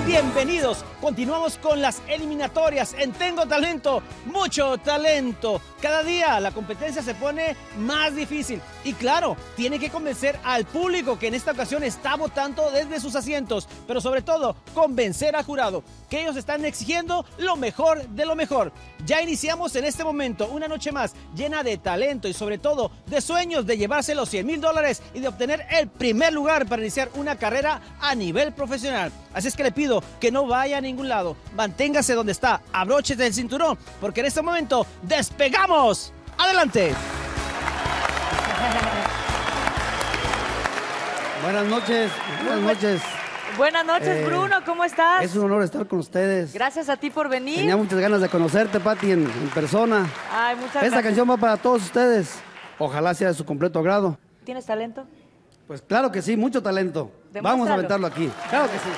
Bienvenidos, continuamos con las eliminatorias en Tengo Talento, mucho talento. Cada día la competencia se pone más difícil y claro, tiene que convencer al público que en esta ocasión está votando desde sus asientos, pero sobre todo convencer al jurado que ellos están exigiendo lo mejor de lo mejor. Ya iniciamos en este momento una noche más llena de talento y sobre todo de sueños de llevarse los $100,000 y de obtener el primer lugar para iniciar una carrera a nivel profesional. Así es que le pido que no vaya a ningún lado, manténgase donde está, abróchese el cinturón, porque en este momento ¡despegamos! ¡Adelante! Buenas noches, buenas noches. Buenas noches, Bruno, ¿cómo estás? Es un honor estar con ustedes. Gracias a ti por venir. Tenía muchas ganas de conocerte, Pati, en persona. Ay, muchas gracias. Esta canción va para todos ustedes. Ojalá sea de su completo agrado. ¿Tienes talento? Pues claro que sí, mucho talento. Vamos a aventarlo aquí. Claro que sí.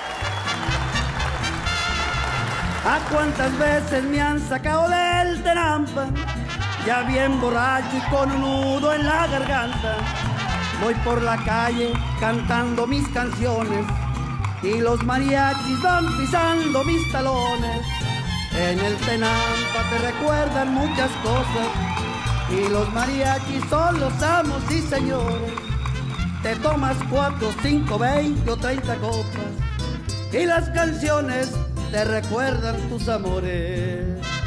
¿A cuántas veces me han sacado del trampa? Ya bien borracho y con un nudo en la garganta. Voy por la calle cantando mis canciones y los mariachis van pisando mis talones. En el Tenampa te recuerdan muchas cosas y los mariachis son los amos y señores. Te tomas 4, 5, 20 o 30 copas y las canciones te recuerdan tus amores.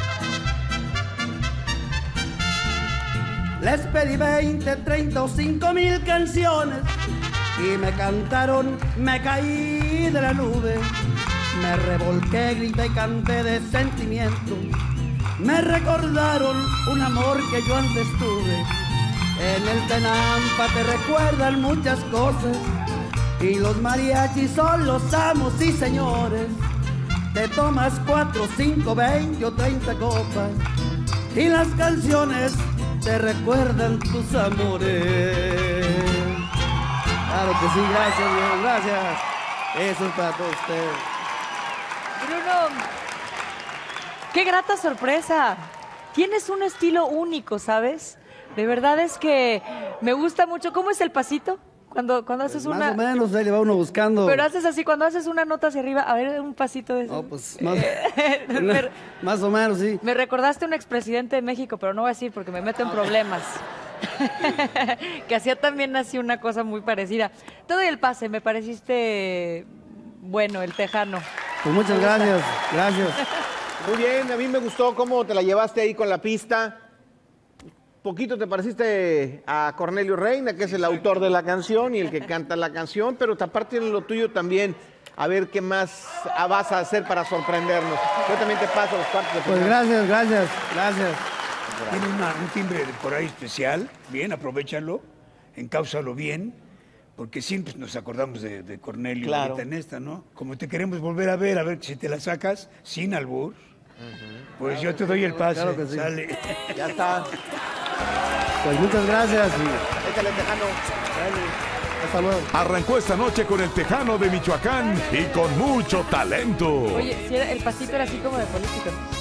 Les pedí 20, 30 o 5,000 canciones y me cantaron, me caí de la nube. Me revolqué, grité y canté de sentimiento. Me recordaron un amor que yo antes tuve. En el Tenampa te recuerdan muchas cosas y los mariachis son los amos y señores. Te tomas 4, 5, 20 o 30 copas y las canciones te recuerdan tus amores. Claro que sí, gracias, Dios, gracias. Eso es para todos ustedes. Bruno, qué grata sorpresa. Tienes un estilo único, ¿sabes? De verdad es que me gusta mucho. ¿Cómo es el pasito? Cuando haces Más una... o menos, ahí le va uno buscando. Pero haces así, cuando haces una nota hacia arriba, a ver, un pasito de eso. No, pues más o menos, sí. Me recordaste a un expresidente de México, pero no voy a decir porque me meto en problemas. Que hacía también así una cosa muy parecida. Todo y el pase, me pareciste bueno, el tejano. Pues muchas gracias, gracias. Muy bien, a mí me gustó cómo te la llevaste ahí con la pista. Poquito te pareciste a Cornelio Reina, que es el autor de la canción y el que canta la canción, pero aparte de lo tuyo también, a ver qué más vas a hacer para sorprendernos. Yo también te paso los cuartos de Pues final. gracias. Tiene un timbre por ahí especial, bien, aprovéchalo, encáusalo bien, porque siempre nos acordamos de Cornelio, Claro. ahorita en esta, ¿no? Como te queremos volver a ver si te la sacas sin albur, pues yo te doy el pase, Claro que sí. sale. Ya está. Pues muchas gracias. Échale, tejano. Hasta luego. Arrancó esta noche con el Tejano de Michoacán y con mucho talento. Oye, si el pasito era así como de político, ¿no?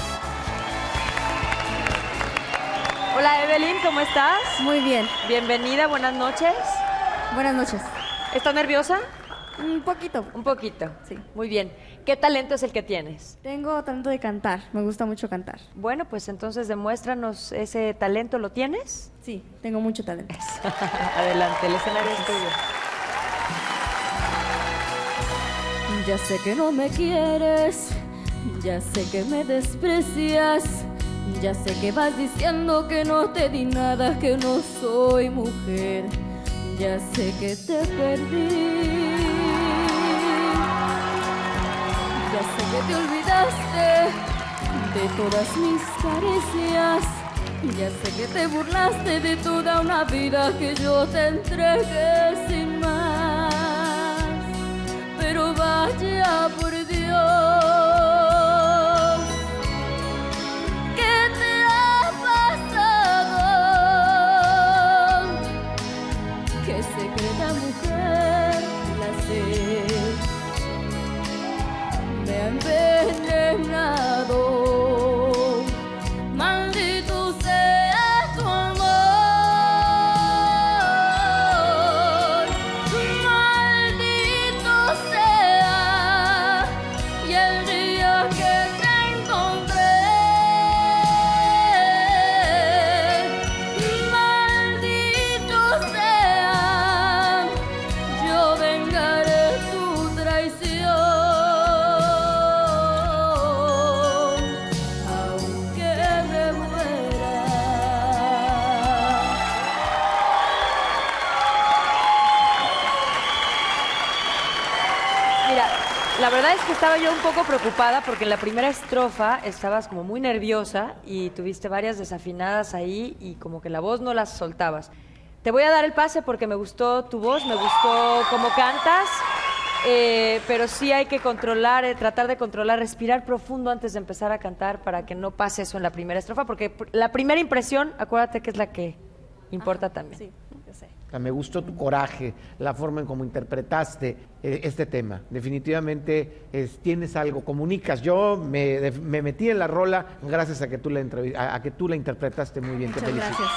Hola, Evelyn, ¿cómo estás? Muy bien. Bienvenida, buenas noches. Buenas noches. ¿Estás nerviosa? Un poquito. Un poquito. Sí. Muy bien. ¿Qué talento es el que tienes? Tengo talento de cantar. Me gusta mucho cantar. Bueno, pues entonces demuéstranos ese talento. ¿Lo tienes? Sí, tengo mucho talento. Adelante, el escenario es tuyo. Ya sé que no me quieres, ya sé que me desprecias, ya sé que vas diciendo que no te di nada, que no soy mujer, ya sé que te perdí, ya sé que te olvidaste de todas mis caricias, ya sé que te burlaste de toda una vida que yo te entregué sin más. Pero vaya por Dios, ¿qué te ha pasado? ¿Qué secreta mujer la sé? Me ha envenenado, maldito sea tu amor. La verdad es que estaba yo un poco preocupada porque en la primera estrofa estabas como muy nerviosa y tuviste varias desafinadas ahí y como que la voz no las soltabas. Te voy a dar el pase porque me gustó tu voz, me gustó cómo cantas, pero sí hay que controlar, tratar de controlar, respirar profundo antes de empezar a cantar para que no pase eso en la primera estrofa, porque la primera impresión, acuérdate que es la que importa también. Sí, yo sé. Me gustó tu coraje, la forma en cómo interpretaste este tema. Definitivamente tienes algo, comunicas. Yo me metí en la rola gracias a que tú la interpretaste muy bien. Muchas Te felicito. gracias.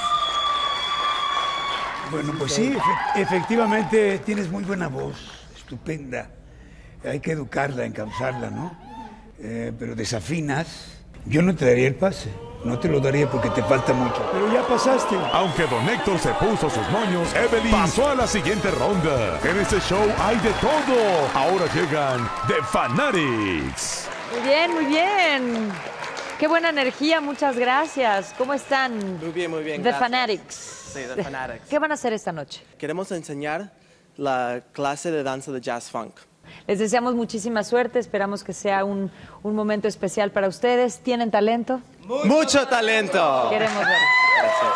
Bueno, pues sí, efectivamente tienes muy buena voz, estupenda. Hay que educarla, encauzarla, ¿no? Pero desafinas. Yo no te daría el pase. No te lo daría porque te falta mucho. Pero ya pasaste. Aunque Don Héctor se puso sus moños, Evelyn pasó a la siguiente ronda. En este show hay de todo. Ahora llegan The Fanatics. Muy bien, muy bien. Qué buena energía, muchas gracias. ¿Cómo están? Muy bien, muy bien. The gracias. Fanatics. Sí, The Fanatics. ¿Qué van a hacer esta noche? Queremos enseñar la clase de danza de jazz funk. Les deseamos muchísima suerte, esperamos que sea un momento especial para ustedes. ¿Tienen talento? ¡Mucho talento! Queremos ver. Gracias.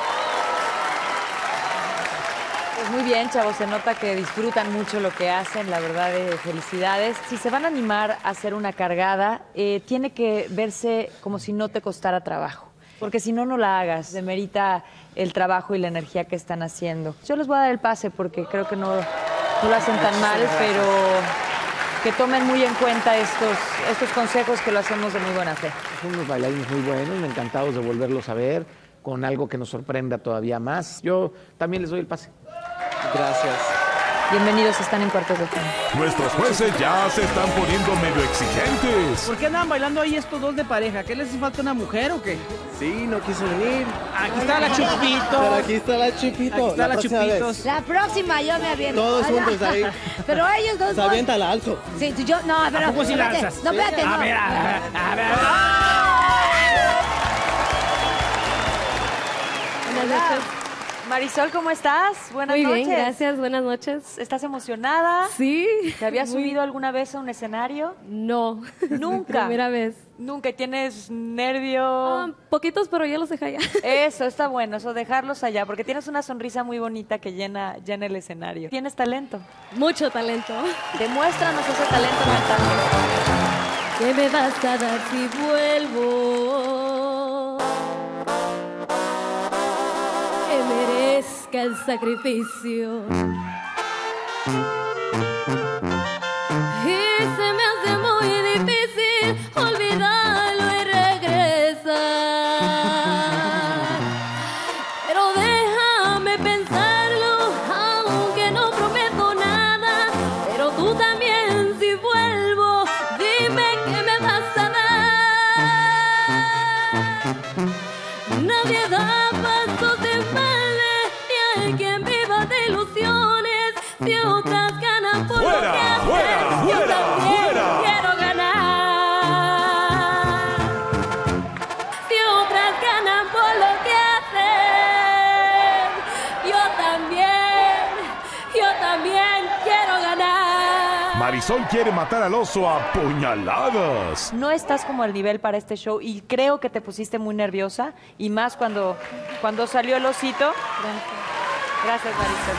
Pues muy bien, chavos, se nota que disfrutan mucho lo que hacen, la verdad, felicidades. Si se van a animar a hacer una cargada, tiene que verse como si no te costara trabajo, porque si no, no la hagas, demerita el trabajo y la energía que están haciendo. Yo les voy a dar el pase porque creo que no lo hacen tan mal, pero que tomen muy en cuenta estos consejos que lo hacemos de muy buena fe. Son unos bailarines muy buenos, encantados de volverlos a ver con algo que nos sorprenda todavía más. Yo también les doy el pase. Gracias. Bienvenidos, están en cuartos de final. Nuestros jueces ya se están poniendo medio exigentes. ¿Por qué andan bailando ahí estos dos de pareja? ¿Qué les hace falta una mujer o qué? Sí, no quiso venir. Aquí está la Chupito. Pero aquí está la Chupito. Aquí está la próxima vez. Chupitos. La próxima yo me aviento. Todos Hola. juntos ahí. Pero ellos dos. Se avienta al alto. Sí, yo no, pero. ¿A poco sí espérate. lanzas? No, espérate, no. A ver, a ver. Buenas noches. Marisol, ¿cómo estás? Buenas Muy noches. bien, gracias. Buenas noches. ¿Estás emocionada? Sí. ¿Te habías Muy- subido alguna vez a un escenario? No. Nunca. Primera vez. Nunca. ¿Tienes nervio? Poquitos, pero ya los dejé allá. Eso, está bueno, eso, dejarlos allá, porque tienes una sonrisa muy bonita que llena el escenario. Tienes talento. Mucho talento. Demuéstranos ese talento mental. ¿Qué me vas a dar si vuelvo? Que merezca el sacrificio. Y se me hace muy difícil olvidarlo y regresar. Pero déjame pensarlo, aunque no prometo nada. Pero tú también, si vuelvo, dime qué me vas a dar. Nadie da pasos en balde, ni hay quien viva de ilusiones. Si otras ganan por lo que ¡Fuera, hacen, fuera, yo fuera, también fuera! quiero ganar. Si otras ganan por lo que hacen, yo también quiero ganar. Marisol quiere matar al oso a puñaladas. No estás como al nivel para este show y creo que te pusiste muy nerviosa y más cuando salió el osito. Gracias, Marisol.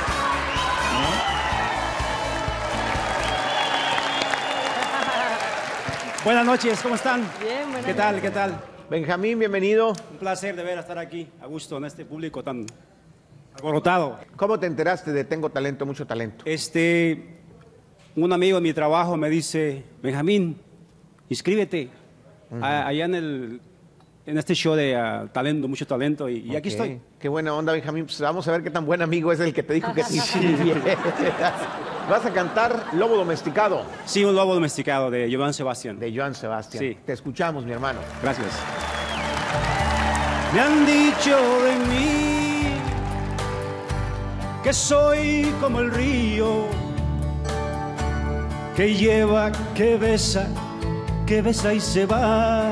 Buenas noches, ¿cómo están? Bien, buenas ¿Qué tal? ¿Qué tal? Benjamín, bienvenido. Un placer de ver estar aquí a gusto en este público tan alborotado. ¿Cómo te enteraste de Tengo Talento, Mucho Talento? Un amigo de mi trabajo me dice, Benjamín, inscríbete allá en este show de talento, mucho talento, y aquí Ok, estoy. Qué buena onda, Benjamín. Pues vamos a ver qué tan buen amigo es el que te dijo que te inscribieras. Vas a cantar Lobo Domesticado. Sí, un lobo domesticado de Joan Sebastián. De Joan Sebastián. Sí. Te escuchamos, mi hermano. Gracias. Me han dicho de mí que soy como el río que lleva, que besa y se va.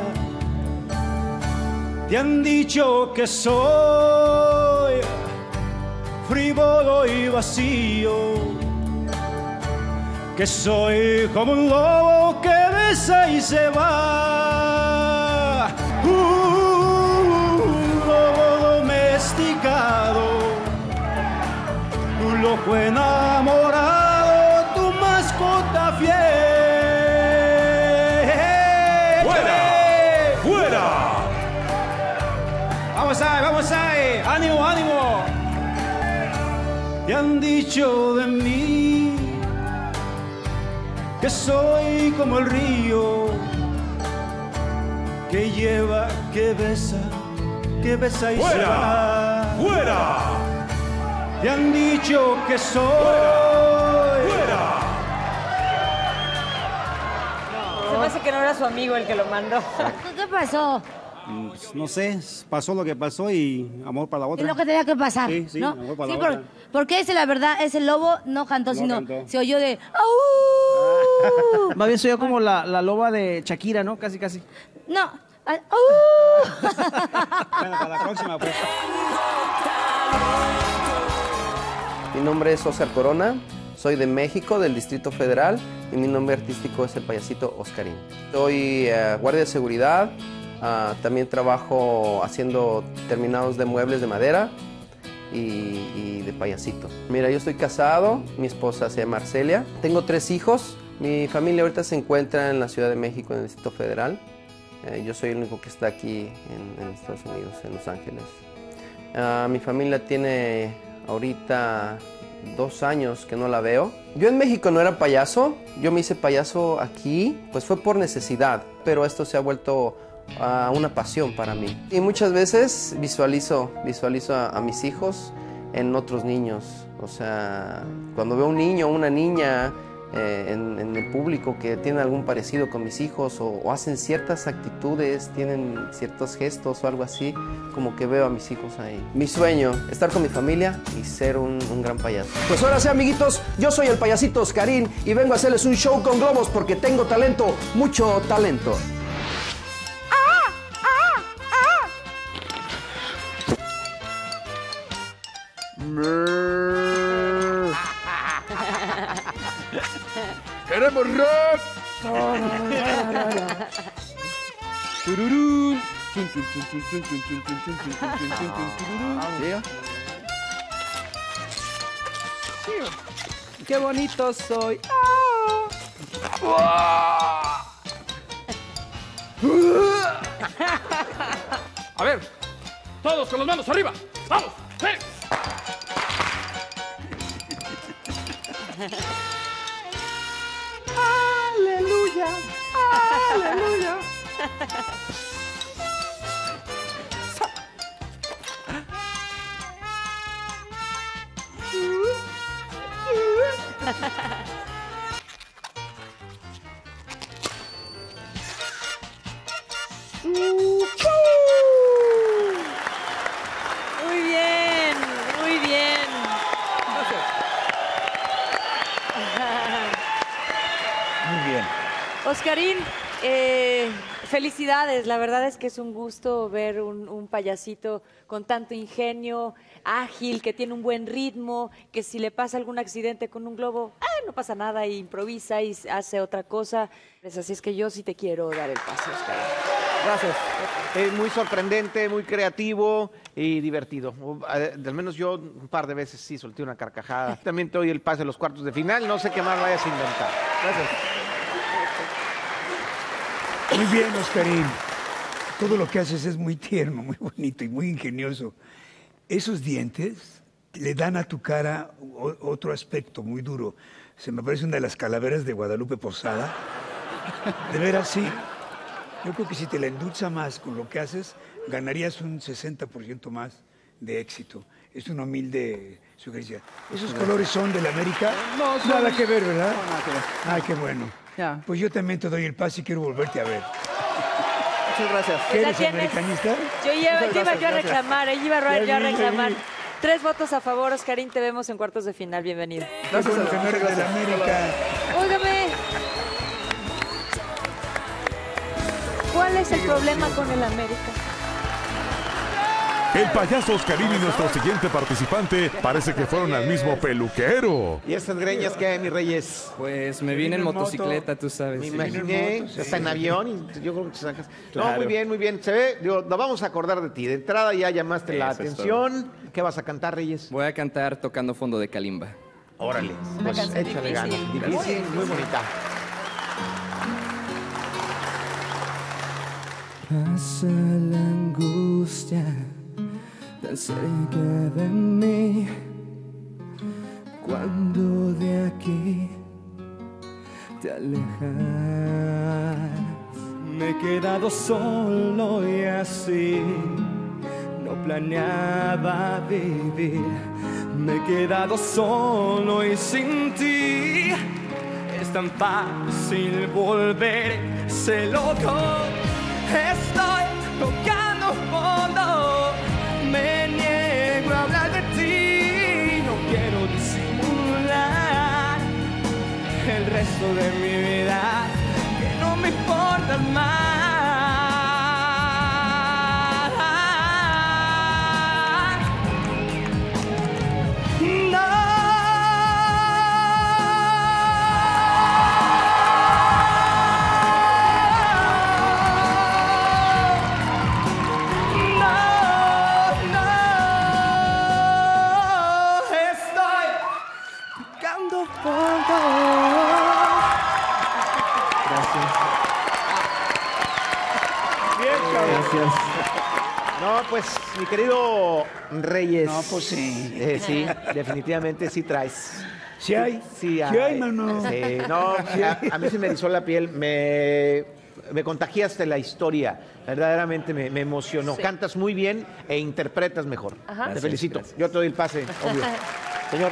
Te han dicho que soy frívolo y vacío, que soy como un lobo que besa y se va. Un lobo domesticado, un loco enamorado, tu mascota fiel. ¡Fuera! ¡Fuera! Vamos ahí, ánimo, ánimo. Te han dicho de mí que soy como el río que lleva, que besa y se va. ¡Fuera! Te han dicho que soy. ¡Fuera! Se me hace que no era su amigo el que lo mandó. ¿Qué pasó? Pues, no sé, pasó lo que pasó y amor para la otra. Es lo que tenía que pasar, Sí, sí, ¿no? amor para la otra. Porque ese, la verdad, ese lobo no cantó, No sino cantó. se oyó de ¡au! Más bien soy yo como la loba de Shakira, ¿no? Casi, casi. No. ¡au! Bueno, para la próxima, pues. Mi nombre es Oscar Corona, soy de México, del Distrito Federal, y mi nombre artístico es el payasito Oscarín. Soy guardia de seguridad, también trabajo haciendo terminados de muebles de madera y de payasito. Mira, yo estoy casado, mi esposa se llama Arcelia, tengo 3 hijos, mi familia ahorita se encuentra en la Ciudad de México, en el Distrito Federal. Yo soy el único que está aquí en Estados Unidos, en Los Ángeles. Mi familia tiene ahorita 2 años que no la veo. Yo en México no era payaso, yo me hice payaso aquí, pues fue por necesidad, pero esto se ha vuelto una pasión para mí. Y muchas veces visualizo a mis hijos en otros niños. O sea, cuando veo un niño o una niña en el público que tiene algún parecido con mis hijos o hacen ciertas actitudes, tienen ciertos gestos o algo así, como que veo a mis hijos ahí. Mi sueño, estar con mi familia y ser un gran payaso. Pues ahora sí, amiguitos, yo soy el payasito Oscarín y vengo a hacerles un show con globos porque tengo talento, mucho talento. ¡Queremos rock! Tururún. ¡Qué bonito soy! A ver, todos con las manos arriba. ¡Vamos! ¡Sí! ¡Aleluya! ¡Aleluya! Muy bien, muy bien. Muy bien. Oscarín, felicidades. La verdad es que es un gusto ver un payasito con tanto ingenio, ágil, que tiene un buen ritmo, que si le pasa algún accidente con un globo, no pasa nada, y improvisa y hace otra cosa. Pues así es que yo sí te quiero dar el paso, Oscarín. Gracias. Es muy sorprendente, muy creativo y divertido. Al menos yo un par de veces sí solté una carcajada. También te doy el pase a los cuartos de final. No sé qué más vayas a inventar. Gracias. Muy bien, Oscarín. Todo lo que haces es muy tierno, muy bonito y muy ingenioso. Esos dientes le dan a tu cara otro aspecto muy duro. Se me parece una de las calaveras de Guadalupe Posada. De veras, sí. Yo creo que si te la endulza más con lo que haces, ganarías un 60% más de éxito. Es una humilde sugerencia. ¿Esos colores son de la América? No, son- Nada que ver, ¿verdad? No, nada que ver. Ah, qué bueno. Ya. Pues yo también te doy el pase y quiero volverte a ver. Muchas gracias. ¿Qué Ya eres tienes- americanista? Yo iba Muchas yo a gracias. reclamar, yo iba Ya yo a vi, ya reclamar. vi. 3 votos a favor, Oscarín, te vemos en cuartos de final. Bienvenido. Qué bueno que no eres de la América. Óigame. ¿Cuál es el problema con el América? El payaso Oscarín y nuestro siguiente participante parece que fueron al mismo peluquero. ¿Y estas greñas qué, mis reyes? Pues me vine en motocicleta, tú sabes. Me imaginé, está en avión y yo creo que te sacas. Claro. No, muy bien, muy bien. Se ve, digo, nos vamos a acordar de ti. De entrada ya llamaste la Eso es atención. ¿Qué vas a cantar, Reyes? Voy a cantar Tocando Fondo de Kalimba. Órale. Una Pues canción échale difícil. ganas. Difícil, muy bonita. Pasa la angustia tan cerca de mí, cuando de aquí te alejas. Me he quedado solo y así no planeaba vivir. Me he quedado solo y sin ti es tan fácil volverse loco. Estoy tocando fondo, me niego a hablar de ti, no quiero disimular el resto de mi vida, que no me importa más. Gracias. No, pues, mi querido Reyes. No, pues sí. Sí, definitivamente sí traes. Sí hay. Sí hay. Sí hay, mano. Sí, no, a mí se me erizó la piel. Me contagiaste la historia. Verdaderamente me emocionó. Sí. Cantas muy bien e interpretas mejor. Ajá. Te Gracias, felicito. gracias. Yo te doy el pase, obvio. Señor.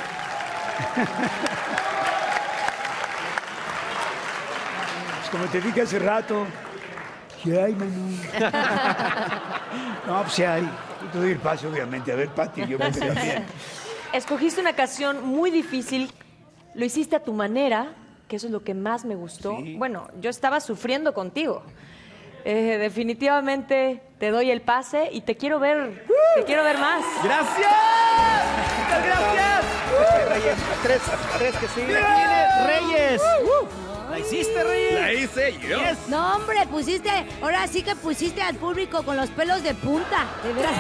Pues como te dije hace rato, ¿qué hay, Manu? No, pues sí hay. Yo te doy el pase, obviamente. A ver, Pati, yo creo que también. Escogiste una canción muy difícil, lo hiciste a tu manera, que eso es lo que más me gustó. Sí. Bueno, yo estaba sufriendo contigo. Definitivamente te doy el pase y te quiero ver más. ¡Gracias! ¡Muchas gracias! Reyes, tres que siguen. Aquí viene Reyes. ¿La hiciste, Reyes? La hice yo. Yes. No, hombre, ahora sí que pusiste al público con los pelos de punta, de veras.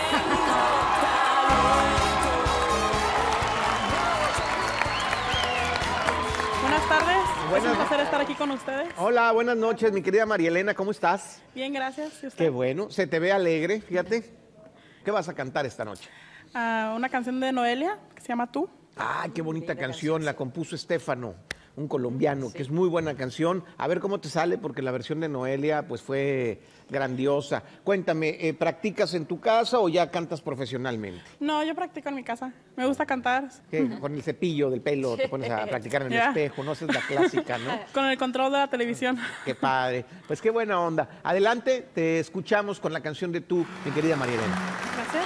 Buenas tardes, Buenas. es un placer estar aquí con ustedes. Hola, buenas noches, mi querida María Elena, ¿cómo estás? Bien, gracias. ¿Y usted? Qué bueno, se te ve alegre, fíjate. ¿Qué vas a cantar esta noche? Una canción de Noelia que se llama Tú. Ay, qué bonita canción, la compuso Estefano, un colombiano, que es muy buena canción. A ver cómo te sale, porque la versión de Noelia pues fue grandiosa. Cuéntame, ¿practicas en tu casa o ya cantas profesionalmente? No, yo practico en mi casa. Me gusta cantar. ¿Qué? Con el cepillo del pelo te pones a practicar en el Ya. espejo, ¿no? Esa es la clásica, ¿no? Con el control de la televisión. Qué padre. Pues qué buena onda. Adelante, te escuchamos con la canción de Tú, mi querida María Elena. Gracias.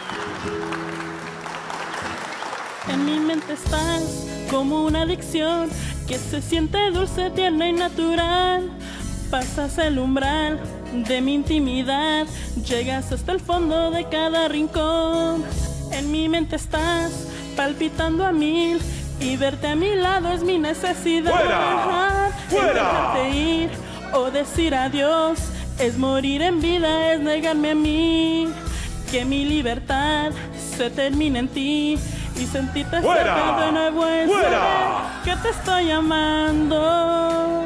En mi mente estás como una adicción que se siente dulce, tierna y natural. Pasas el umbral de mi intimidad, llegas hasta el fondo de cada rincón. En mi mente estás palpitando a mil y verte a mi lado es mi necesidad. ¡Fuera! ¡Fuera! En dejarte ir o decir adiós es morir en vida, es negarme a mí. Que mi libertad se termine en ti y sentirte ¡Fuera! cerca de nuevo es ¡Fuera! saber que te estoy amando.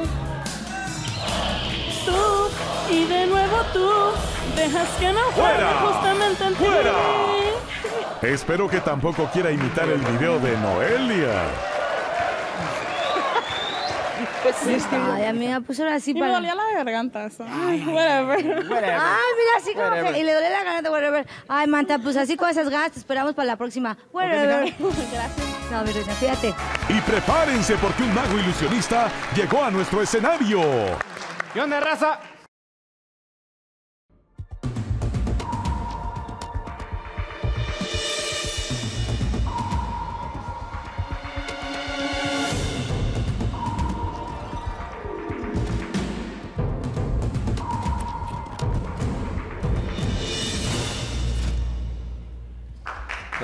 Tú y de nuevo tú dejas que no ¡Fuera! justamente en ti. ¡Fuera! Espero que tampoco quiera imitar el video de Noelia. Ay, amiga, pues ahora sí Y me para... dolía la garganta. Eso. Ay, whatever. Ay, mira, así como que... Y le duele la garganta, whatever. Ay, Manta, pues así con esas ganas te esperamos para la próxima. Whatever. Gracias. No, mi reina, fíjate. Y prepárense porque un mago ilusionista llegó a nuestro escenario. ¿Qué onda, raza?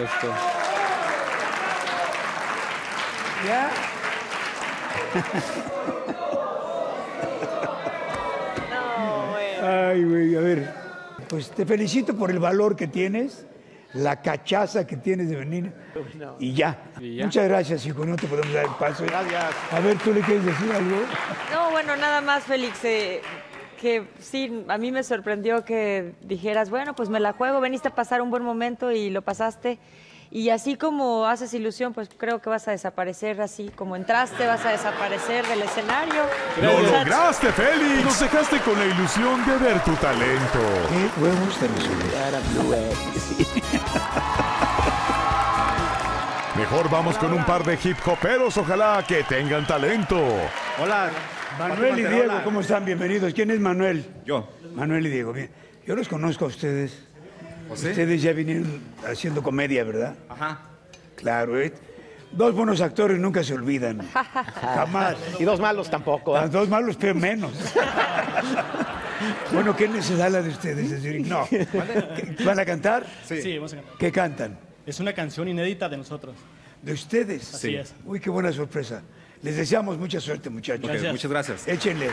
supuesto. ¿Ya? Ay, güey, a ver. Pues te felicito por el valor que tienes, la cachaza que tienes de venir. Y ya. Muchas gracias, hijo. No te podemos dar el paso. Gracias. A ver, ¿tú le quieres decir algo? No, bueno, nada más, Félix, que sí, a mí me sorprendió que dijeras, bueno, pues me la juego, veniste a pasar un buen momento y lo pasaste. Y así como haces ilusión, pues creo que vas a desaparecer, así como entraste, vas a desaparecer del escenario. ¡Lo lograste, Félix! Nos dejaste con la ilusión de ver tu talento. ¿Qué huevos te resuelves? Mejor vamos con un par de hip hoperos, ojalá que tengan talento. Hola, Manuel y Diego, ¿cómo están? Bienvenidos. ¿Quién es Manuel? Yo. Manuel y Diego, bien. Yo los conozco a ustedes. ¿Sí? Ustedes ya vinieron haciendo comedia, ¿verdad? Ajá. Claro, ¿eh? Dos buenos actores nunca se olvidan. Jamás. Y dos malos tampoco. Los dos malos, pero menos. Bueno, ¿qué necesidad la de ustedes? Es decir, no. ¿Van a cantar? Sí, vamos a cantar. ¿Qué cantan? Es una canción inédita de nosotros. ¿De ustedes? Así es. Uy, qué buena sorpresa. Les deseamos mucha suerte, muchachos. Okay, muchas gracias. Échenle.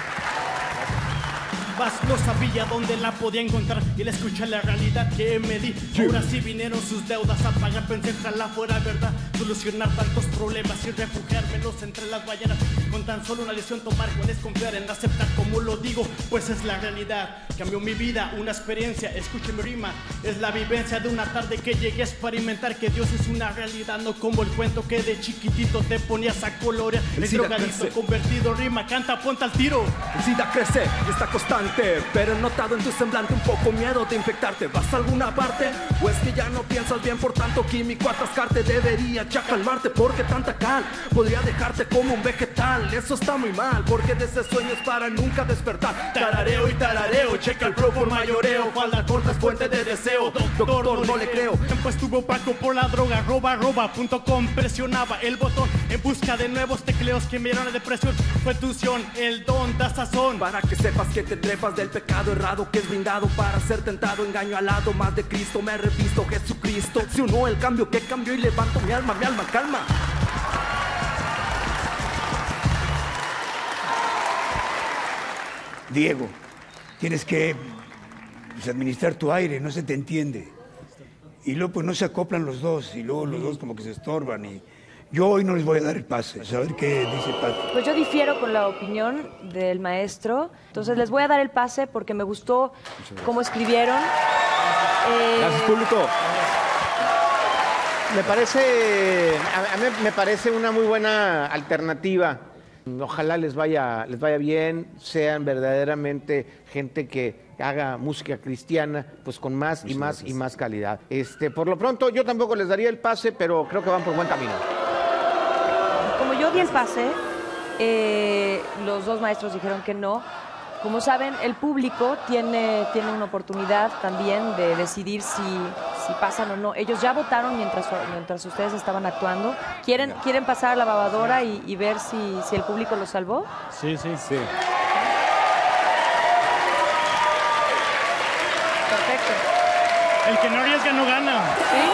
No sabía dónde la podía encontrar y la escuché la realidad que me di. Ahora sí vinieron sus deudas a pagar, pensé ojalá fuera verdad solucionar tantos problemas y refugiármelos entre las ballenas. Con tan solo una lección tomar, cuál es confiar en aceptar como lo digo, pues es la realidad. Cambió mi vida, una experiencia, escuche mi rima, es la vivencia de una tarde que llegué a experimentar que Dios es una realidad, no como el cuento que de chiquitito te ponías a colorear. El drogadicto convertido rima, canta, ponte al tiro. El SIDA crece y está constante, pero he notado en tu semblante un poco miedo de infectarte. ¿Vas a alguna parte? ¿O es que ya no piensas bien, por tanto químico atascarte? Debería ya calmarte, porque tanta cal podría dejarte como un vegetal. Eso está muy mal, porque de ese sueño es para nunca despertar. Tarareo y tarareo, checa el flow por mayoreo, falda corta es fuente de deseo. Doctor, no le creo. Pues estuvo opaco por la droga, roba.com, presionaba el botón en busca de nuevos tecleos que me dieron la depresión. Fue tu unción, el don da sazón. Para que sepas que te trepas del pecado errado que es brindado para ser tentado, engaño alado, más de Cristo me he revisto, Jesucristo se unió el cambio que cambió y levanto mi alma, calma. Diego, tienes que administrar tu aire, no se te entiende. Y luego pues no se acoplan los dos, y luego los dos como que se estorban. Y yo hoy no les voy a dar el pase, a saber qué dice Pati. Pues yo difiero con la opinión del maestro, entonces les voy a dar el pase porque me gustó cómo escribieron. Gracias, público. Me parece, a mí me parece una muy buena alternativa. Ojalá les vaya bien, sean verdaderamente gente que haga música cristiana, pues con más y más calidad. Por lo pronto, yo tampoco les daría el pase, pero creo que van por buen camino. Como yo di el pase, los dos maestros dijeron que no. Como saben, el público tiene una oportunidad también de decidir si pasan o no. Ellos ya votaron mientras ustedes estaban actuando. ¿Quieren pasar a la lavadora y ver si el público los salvó? Sí. Perfecto. El que no arriesga no gana. ¿Sí?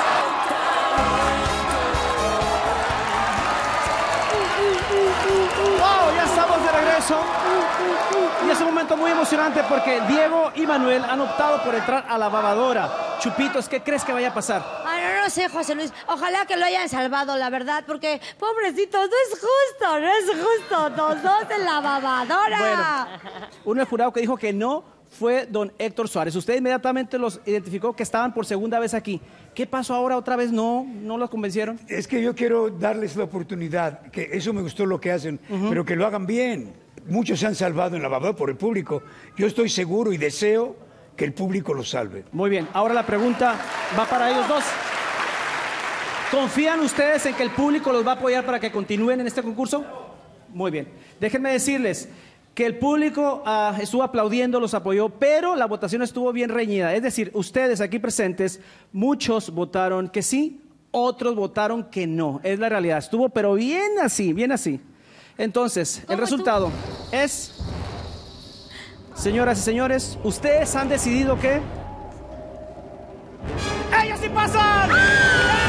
¡Wow! Ya estamos de regreso. Y es un momento muy emocionante porque Diego y Manuel han optado por entrar a la lavadora. Chupitos, ¿qué crees que vaya a pasar? Ay, no sé, José Luis. Ojalá que lo hayan salvado, la verdad, porque, pobrecitos, no es justo. Los dos en la lavadora. Bueno, uno del jurado que dijo que no fue don Héctor Suárez. Usted inmediatamente los identificó que estaban por segunda vez aquí. ¿Qué pasó ahora otra vez? ¿No los convencieron? Es que yo quiero darles la oportunidad, que eso me gustó lo que hacen, pero que lo hagan bien. Muchos se han salvado en la lavadora por el público. Yo estoy seguro y deseo que el público los salve. Muy bien, ahora la pregunta va para ellos dos. ¿Confían ustedes en que el público los va a apoyar para que continúen en este concurso? Muy bien. Déjenme decirles que el público estuvo aplaudiendo, los apoyó, pero la votación estuvo bien reñida. Es decir, ustedes aquí presentes, muchos votaron que sí, otros votaron que no. Es la realidad. Estuvo, pero bien así. Entonces, el resultado es... Señoras y señores, ustedes han decidido que... ¡Ellos sí pasan!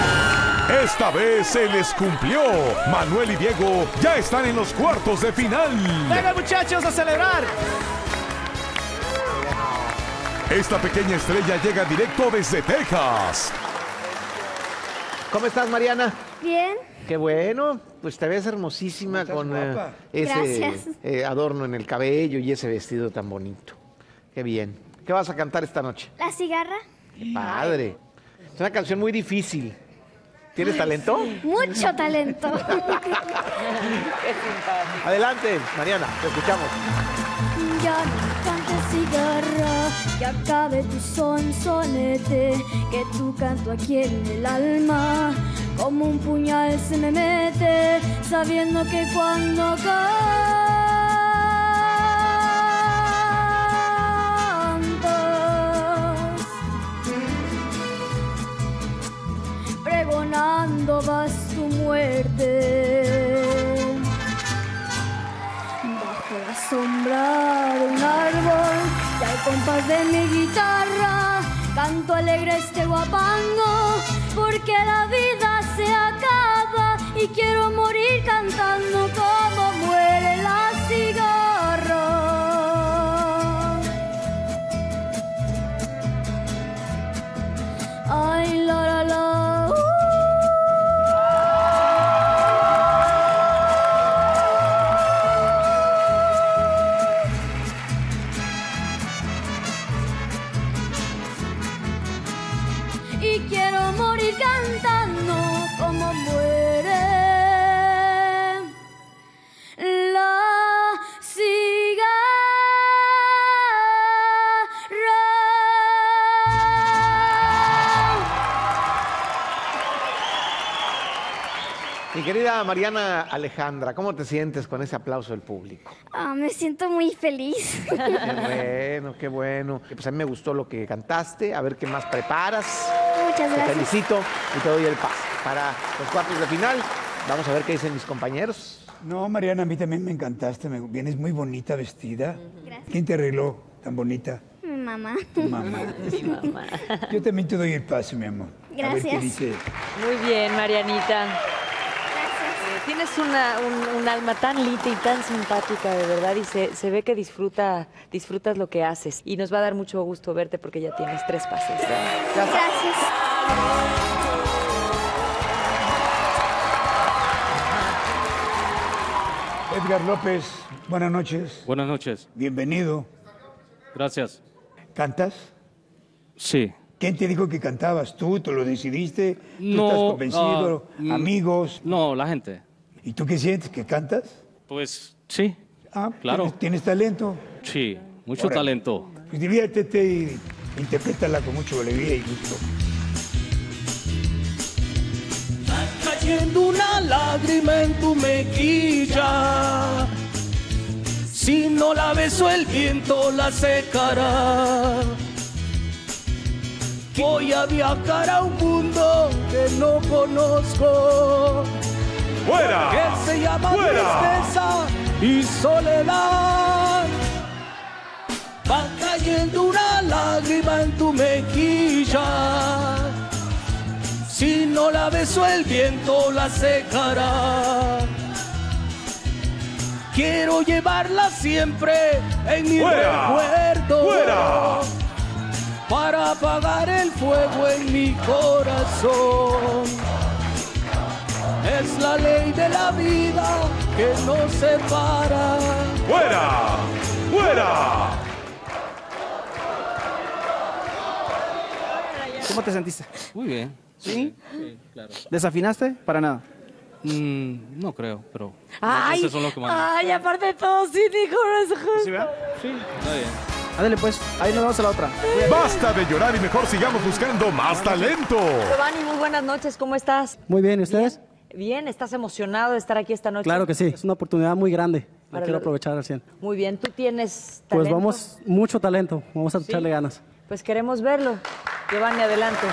Esta vez se les cumplió. Manuel y Diego ya están en los cuartos de final. ¡Venga, muchachos, a celebrar! Esta pequeña estrella llega directo desde Texas. ¿Cómo estás, Mariana? Bien. Qué bueno, pues te ves hermosísima con ese adorno en el cabello y ese vestido tan bonito. Qué bien. ¿Qué vas a cantar esta noche? La cigarra. ¡Qué padre! Es una canción muy difícil. ¿Tienes talento? Mucho talento. Adelante, Mariana, te escuchamos. Ya no cantes cigarra, que acabe tu sonsonete, que tu canto aquí en el alma, como un puñal se me mete, sabiendo que cuando cantas, pregonando vas tu muerte. La sombra de un árbol y al compás de mi guitarra canto alegre este guapango, porque la vida se acaba y quiero morir cantando como muere la cigarra. Ay, la la la. Y quiero morir cantando como muere la cigarra. Mi querida Mariana Alejandra, ¿cómo te sientes con ese aplauso del público? Me siento muy feliz. Qué bueno, qué bueno. Pues a mí me gustó lo que cantaste. A ver qué más preparas. Muchas gracias. Te felicito y te doy el pase para los cuartos de final. Vamos a ver qué dicen mis compañeros. No, Mariana, a mí también me encantaste. Vienes muy bonita vestida. Gracias. ¿Quién te arregló tan bonita? Mi mamá. Tu mamá. Mi mamá. Yo también te doy el pase, mi amor. A ver qué Gracias. dice. Muy bien, Marianita. Tienes un alma tan linda y tan simpática, de verdad, y se ve que disfrutas lo que haces. Y nos va a dar mucho gusto verte porque ya tienes 3 pases. Gracias. Edgar López, buenas noches. Buenas noches. Bienvenido. Gracias. ¿Cantas? Sí. ¿Quién te dijo que cantabas? ¿Tú? ¿Tú lo decidiste? ¿Tú No, estás convencido? ¿Amigos? No, la gente. ¿Y tú qué sientes? ¿Que cantas? Pues sí. Ah, claro. ¿Tienes talento? Sí, mucho Órale. talento. Pues diviértete y interprétala con mucho alegría y gusto. Cayendo una lágrima en tu mejilla, si no la beso el viento la secará. Voy a viajar a un mundo que no conozco, ¡Fuera! que se llama ¡Fuera! tristeza y soledad. Va cayendo una lágrima en tu mejilla, si no la beso el viento la secará. Quiero llevarla siempre en mi ¡Fuera! recuerdo, ¡Fuera! para apagar el fuego en mi corazón. Es la ley de la vida que nos separa. ¡Fuera! ¡Fuera! ¿Cómo te sentiste? Muy bien. ¿Sí? Sí, claro. ¿Desafinaste? Para nada. No creo, pero Ay, eso es lo que más. ay, aparte de todo, sí, dijo, no es justo. ¿Sí, verdad? Sí, está bien. Ándale pues, ahí nos vamos a la otra. Basta de llorar y mejor sigamos buscando más talento. Giovanni, muy buenas noches, ¿cómo estás? Muy bien, ¿y ustedes? Bien, ¿estás emocionado de estar aquí esta noche? Claro que sí, es una oportunidad muy grande. La Para quiero ver- aprovechar al 100. Muy bien, ¿tú tienes talento? Pues vamos, mucho talento, vamos a echarle ganas. Pues queremos verlo. Giovanni, adelante.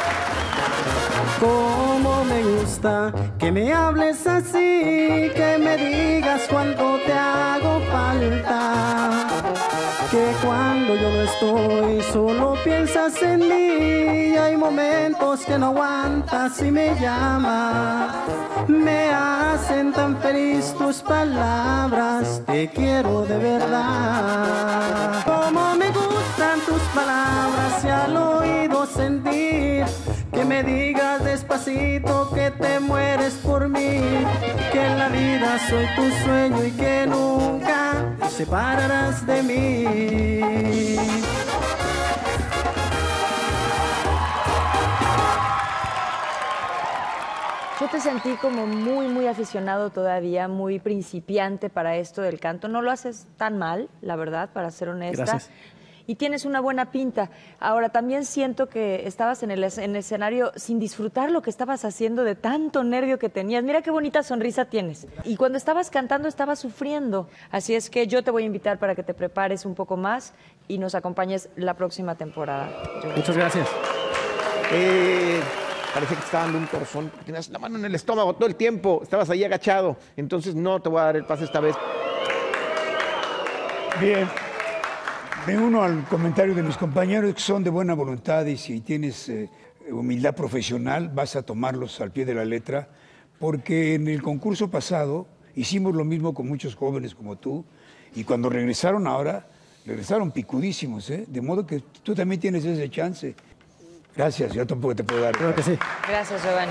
Cómo me gusta que me hables así, que me digas cuánto te hago falta, que cuando yo no estoy estoy, solo piensas en mí. Hay momentos que no aguantas y me llamas. Me hacen tan feliz tus palabras, te quiero de verdad. Como me gustan tus palabras y al oído sentir que me digas despacito que te mueres por mí, que en la vida soy tu sueño y que nunca te separarás de mí. Yo te sentí como muy aficionado todavía, muy principiante para esto del canto. No lo haces tan mal, la verdad, para ser honesta. Gracias. Y tienes una buena pinta. Ahora, también siento que estabas en el escenario sin disfrutar lo que estabas haciendo de tanto nervio que tenías. Mira qué bonita sonrisa tienes. Y cuando estabas cantando estabas sufriendo. Así es que yo te voy a invitar para que te prepares un poco más y nos acompañes la próxima temporada. Muchas gracias. Parece que te estaba dando un corazón. Tenías la mano en el estómago todo el tiempo. Estabas ahí agachado. Entonces no te voy a dar el pase esta vez. Bien. Me uno al comentario de mis compañeros que son de buena voluntad y si tienes humildad profesional vas a tomarlos al pie de la letra, porque en el concurso pasado hicimos lo mismo con muchos jóvenes como tú y cuando regresaron ahora, regresaron picudísimos, ¿eh? De modo que tú también tienes ese chance. Gracias, yo tampoco te puedo dar. Creo que sí. Gracias, Giovanni.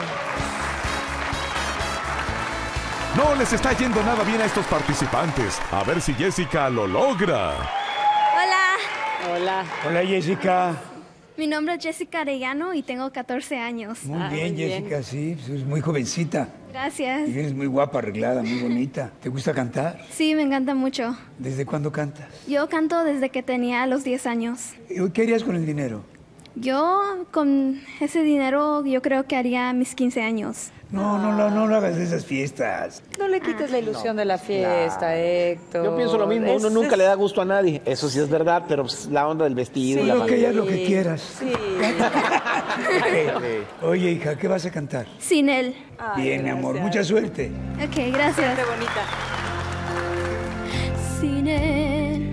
No les está yendo nada bien a estos participantes. A ver si Jessica lo logra. Hola, Hola. Hola, Jessica. mi nombre es Jessica Arellano y tengo 14 años. Muy bien, Jessica, sí, es muy jovencita. Gracias. Y eres muy guapa, arreglada, muy bonita. ¿Te gusta cantar? Sí, me encanta mucho. ¿Desde cuándo cantas? Yo canto desde que tenía los 10 años. ¿Qué harías con el dinero? Yo con ese dinero yo creo que haría mis 15 años. No lo hagas de esas fiestas. No le quites la ilusión de la fiesta, Héctor. Yo pienso lo mismo, uno nunca le da gusto a nadie. Eso sí es verdad, pero pues, la onda del vestido. Sí, la lo que manera. ya lo que quieras. Sí. Oye, hija, ¿qué vas a cantar? Sin él. Bien, mi amor, mucha suerte. Ok, gracias. Qué bonita. Sin él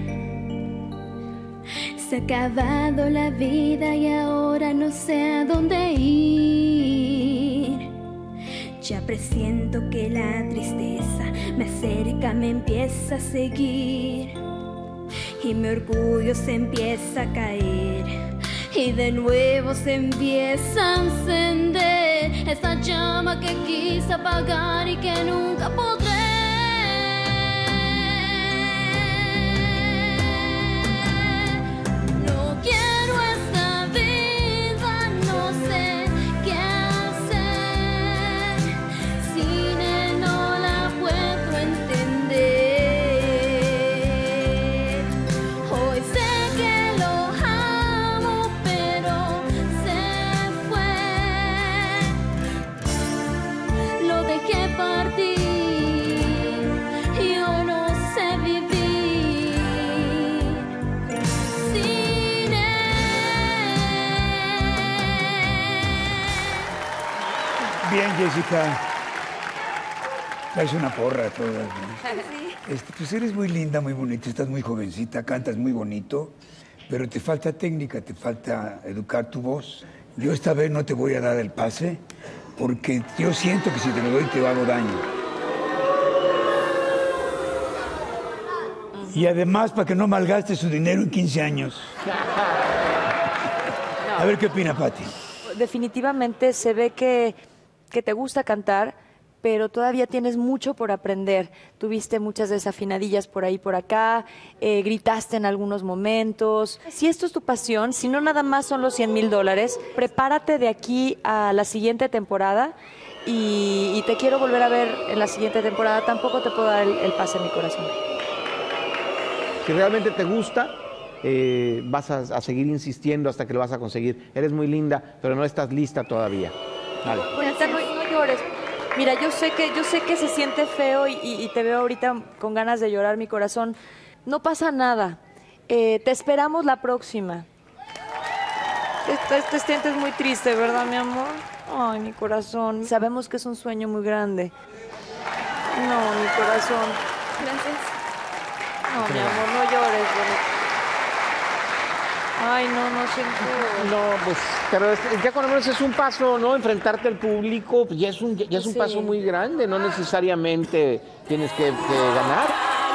se ha acabado la vida y ahora no sé a dónde ir. Ya presiento que la tristeza me acerca, me empieza a seguir y mi orgullo se empieza a caer y de nuevo se empieza a encender esa llama que quise apagar y que nunca podré. No quiero esta vida, no sé qué hacer. Sin él no la puedo entender. Hoy sé que lo amo, pero se fue. Lo dejé partir, yo no sé vivir sin él. Bien, Jessica. Traes una porra toda, ¿no? Pues eres muy linda, muy bonita, estás muy jovencita, cantas muy bonito, pero te falta técnica, te falta educar tu voz. Yo esta vez no te voy a dar el pase, porque yo siento que si te lo doy te hago daño. Y además, para que no malgastes su dinero en 15 años. A ver qué opina Pati. Definitivamente se ve que te gusta cantar, pero todavía tienes mucho por aprender. Tuviste muchas desafinadillas por ahí, por acá, gritaste en algunos momentos. Si esto es tu pasión, si no nada más son los $100,000, prepárate de aquí a la siguiente temporada y te quiero volver a ver en la siguiente temporada. Tampoco te puedo dar el pase en mi corazón. Si realmente te gusta, vas a seguir insistiendo hasta que lo vas a conseguir. Eres muy linda, pero no estás lista todavía. Dale. Bonita, no llores. Mira, yo sé que se siente feo y te veo ahorita con ganas de llorar mi corazón. No pasa nada. Te esperamos la próxima. Te sientes muy triste, ¿verdad, mi amor? Ay, mi corazón. Sabemos que es un sueño muy grande. No, mi corazón. Gracias. No, mi amor, no llores, bonito. Ay, no siento. No, pues, pero ya cuando menos es un paso, ¿no? Enfrentarte al público, pues ya es un paso muy grande, no necesariamente tienes que ganar.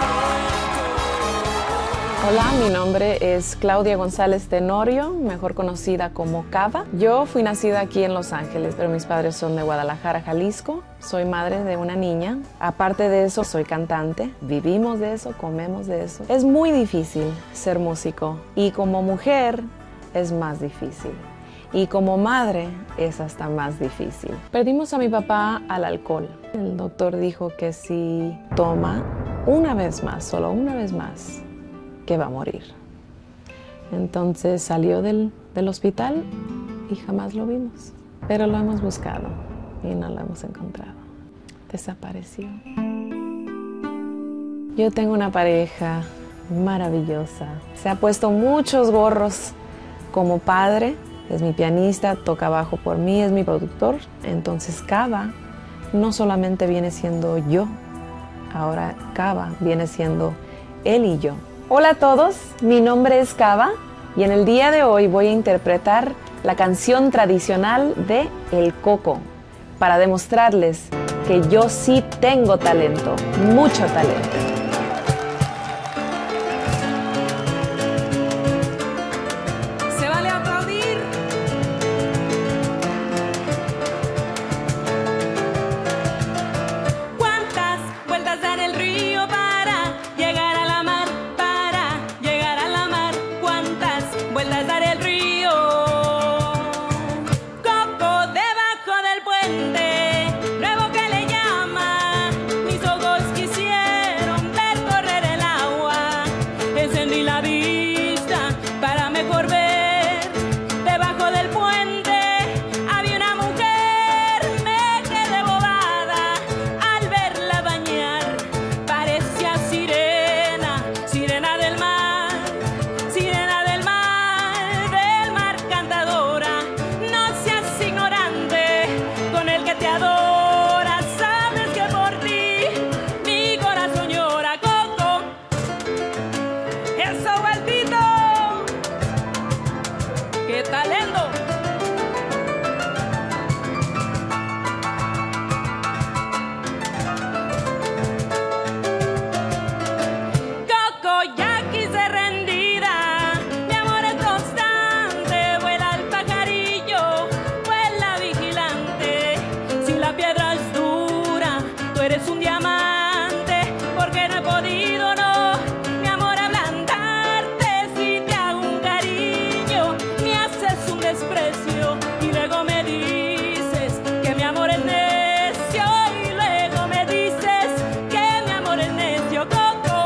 Hola, mi nombre es Claudia González Tenorio, mejor conocida como Cava. Yo fui nacida aquí en Los Ángeles, pero mis padres son de Guadalajara, Jalisco. Soy madre de una niña. Aparte de eso, soy cantante. Vivimos de eso, comemos de eso. Es muy difícil ser músico y como mujer es más difícil. Y como madre es hasta más difícil. Perdimos a mi papá al alcohol. El doctor dijo que si toma una vez más, solo una vez más, que va a morir. Entonces salió del hospital y jamás lo vimos. Pero lo hemos buscado y no lo hemos encontrado. Desapareció. Yo tengo una pareja maravillosa. Se ha puesto muchos gorros como padre. Es mi pianista, toca bajo por mí, es mi productor. Entonces Cava no solamente viene siendo yo, ahora Cava viene siendo él y yo. Hola a todos, mi nombre es Cava y en el día de hoy voy a interpretar la canción tradicional de El Coco para demostrarles que yo sí tengo talento, mucho talento. Se vale aplaudir. ¿Cuántas vueltas da en el río para llegar a la mar? Para llegar a la mar. ¿Cuántas vueltas da en el río? Coco debajo del puente, nuevo que le llama. Mis ojos quisieron ver correr el agua. Encendí la vista para mejor ver. Debajo del puente había una mujer. Me quedé bobada al verla bañar. Parecía sirena, sirena del mar. Sirena del mar cantadora. No seas ignorante con el que te adora. Sabes que por ti mi corazón llora. Coco, eso vueltito. ¡Qué talento! Coco, ya quise rendida. Mi amor es constante. Vuela el pajarillo, vuela vigilante. Si la piedra es dura, tú eres un diamante. Porque no he podido, no, mi amor, ablandarte. Si te hago un cariño, me haces un desprecio. Y luego me dices que mi amor es necio. Y luego me dices que mi amor es necio. Coco.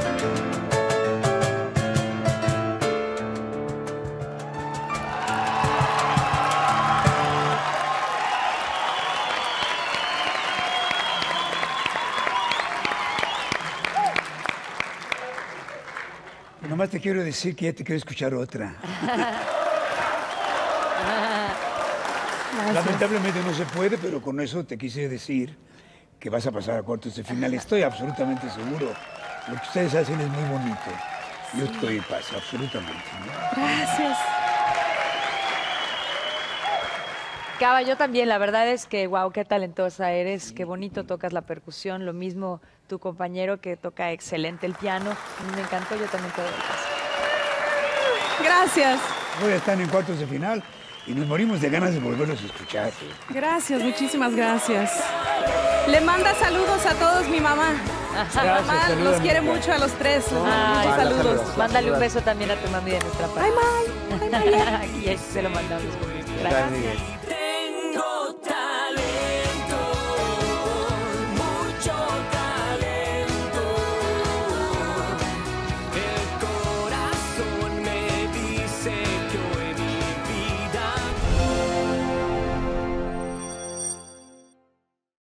Nomás te quiero decir que ya te quiero escuchar otra. Lamentablemente no se puede, pero con eso te quise decir que vas a pasar a cuartos de final. Estoy absolutamente seguro. Lo que ustedes hacen es muy bonito. Yo estoy en paz, absolutamente. ¿no? Gracias. Cava, yo también, la verdad es que, wow, qué talentosa eres, qué bonito tocas la percusión, lo mismo tu compañero que toca excelente el piano. Me encantó, yo también te doy el paso. Gracias. Hoy están en cuartos de final y nos morimos de ganas de volverlos a escuchar. Gracias, muchísimas gracias. Le manda saludos a todos mi mamá. Gracias, Mamá saluda, los quiere mamá. mucho a los tres. Ay, saludos. Mándale un beso también a tu mami de nuestra parte. Ay, May. Aquí se lo mandamos. Gracias.